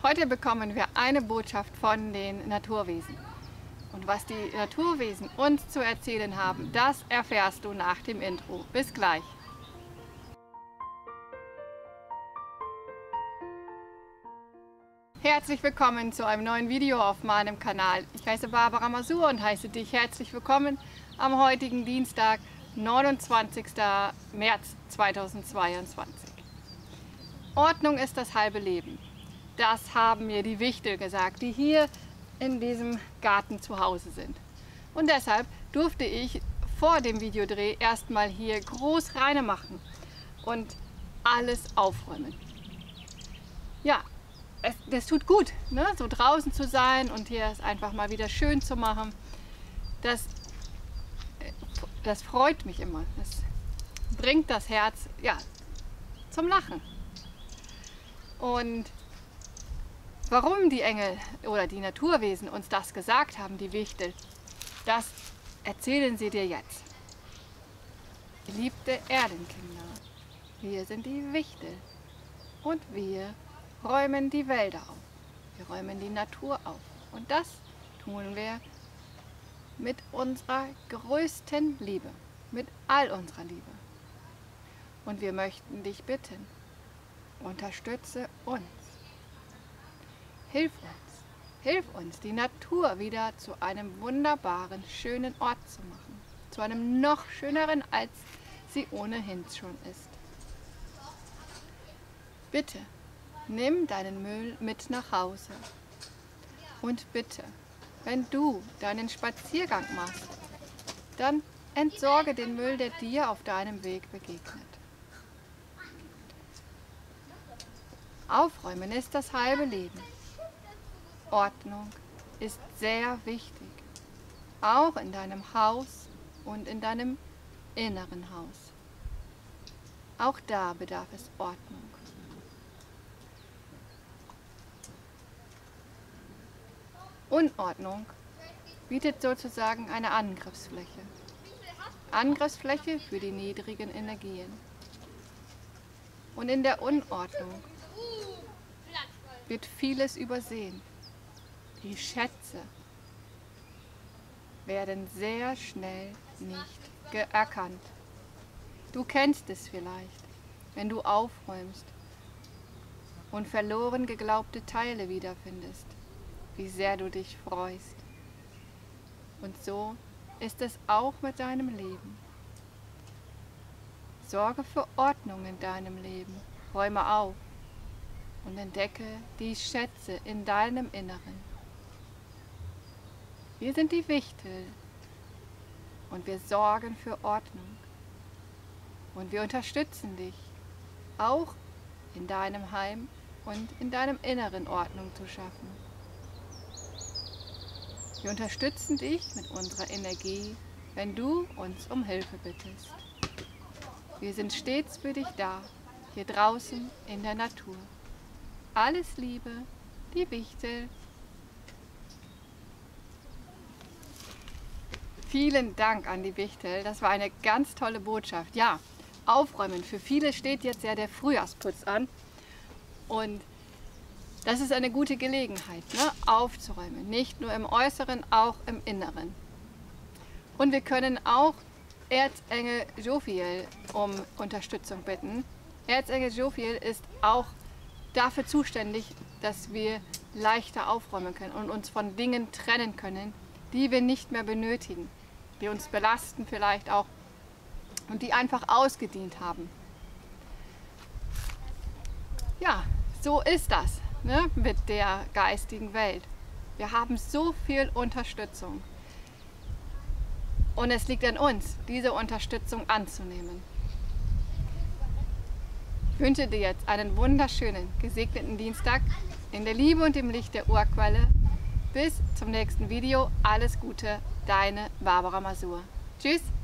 Heute bekommen wir eine Botschaft von den Naturwesen. Und was die Naturwesen uns zu erzählen haben, das erfährst du nach dem Intro. Bis gleich! Herzlich willkommen zu einem neuen Video auf meinem Kanal. Ich heiße Barbara Masur und heiße dich herzlich willkommen am heutigen Dienstag, 29. März 2022. Ordnung ist das halbe Leben. Das haben mir die Wichtel gesagt, die hier in diesem Garten zu Hause sind. Und deshalb durfte ich vor dem Videodreh erstmal hier groß reine machen und alles aufräumen. Ja, das tut gut, ne? So draußen zu sein und hier es einfach mal wieder schön zu machen. Das freut mich immer. Das bringt das Herz ja, zum Lachen. Und warum die Engel oder die Naturwesen uns das gesagt haben, die Wichtel, das erzählen sie dir jetzt. Geliebte Erdenkinder, wir sind die Wichtel und wir räumen die Wälder auf. Wir räumen die Natur auf. Und das tun wir mit unserer größten Liebe, mit all unserer Liebe. Und wir möchten dich bitten, unterstütze uns. Hilf uns, die Natur wieder zu einem wunderbaren, schönen Ort zu machen. Zu einem noch schöneren, als sie ohnehin schon ist. Bitte, nimm deinen Müll mit nach Hause. Und bitte, wenn du deinen Spaziergang machst, dann entsorge den Müll, der dir auf deinem Weg begegnet. Aufräumen ist das halbe Leben. Ordnung ist sehr wichtig, auch in deinem Haus und in deinem inneren Haus. Auch da bedarf es Ordnung. Unordnung bietet sozusagen eine Angriffsfläche. Angriffsfläche für die niedrigen Energien. Und in der Unordnung wird vieles übersehen. Die Schätze werden sehr schnell nicht erkannt. Du kennst es vielleicht, wenn du aufräumst und verloren geglaubte Teile wiederfindest, wie sehr du dich freust. Und so ist es auch mit deinem Leben. Sorge für Ordnung in deinem Leben, räume auf und entdecke die Schätze in deinem Inneren. Wir sind die Wichtel und wir sorgen für Ordnung. Und wir unterstützen dich, auch in deinem Heim und in deinem Inneren Ordnung zu schaffen. Wir unterstützen dich mit unserer Energie, wenn du uns um Hilfe bittest. Wir sind stets für dich da, hier draußen in der Natur. Alles Liebe, die Wichtel. Vielen Dank an die Wichtel, das war eine ganz tolle Botschaft. Ja, aufräumen. Für viele steht jetzt ja der Frühjahrsputz an und das ist eine gute Gelegenheit, ne, aufzuräumen. Nicht nur im Äußeren, auch im Inneren. Und wir können auch Erzengel Jophiel um Unterstützung bitten. Erzengel Jophiel ist auch dafür zuständig, dass wir leichter aufräumen können und uns von Dingen trennen können, die wir nicht mehr benötigen, die uns belasten vielleicht auch und die einfach ausgedient haben. Ja, so ist das, ne, mit der geistigen Welt. Wir haben so viel Unterstützung und es liegt an uns, diese Unterstützung anzunehmen. Ich wünsche dir jetzt einen wunderschönen, gesegneten Dienstag in der Liebe und im Licht der Urquelle. Bis zum nächsten Video. Alles Gute, deine Barbara Masur. Tschüss!